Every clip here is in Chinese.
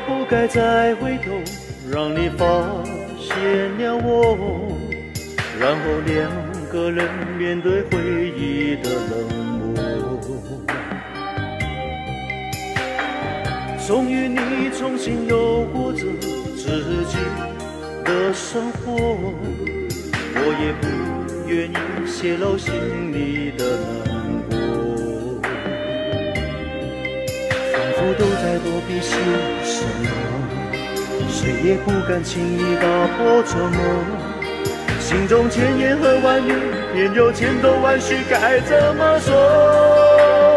不该再回头，让你发现了我，然后两个人面对回忆的冷漠。终于你重新有过着自己的生活，我也不愿意泄露心里的难过，仿佛都在躲避些什么，谁也不敢轻易打破沉默，心中千言和万语，便有千头万绪，该怎么说？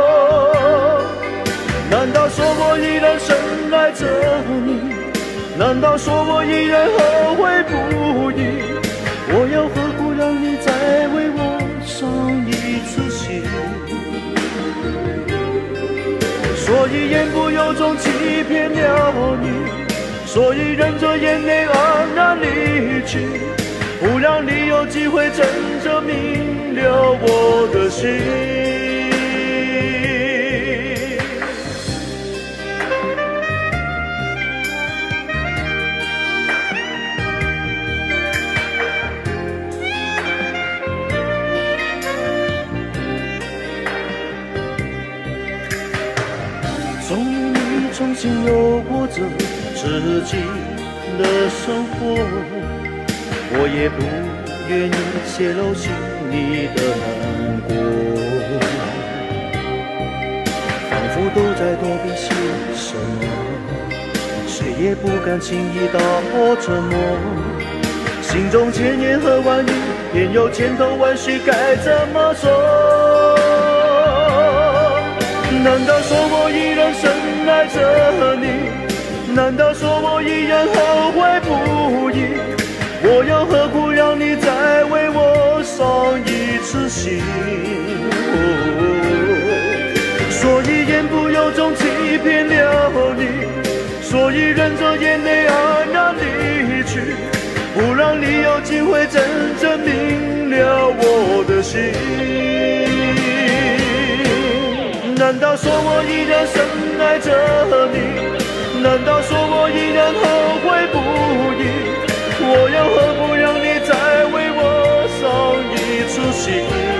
难道说我依然深爱着你？难道说我依然后悔不已？我又何苦让你再为我伤一次心？所以言不由衷欺骗了你，所以忍着眼泪黯然离去，不让你有机会真正明了我的心。终于你重新有过着自己的生活，我也不愿意泄露心里的难过，仿佛都在躲避些什么，谁也不敢轻易打破沉默，心中千言和万语，便有千头万绪，该怎么说？难道说我依然深爱着你？难道说我依然后悔不已？我又何苦让你再为我伤一次心？所以言不由衷欺骗了你，所以忍着眼泪黯然离去，不让你有机会真正明了我的心。难道说我依然深爱着你？难道说我依然后悔不已？我又何不让你再为我伤一次心？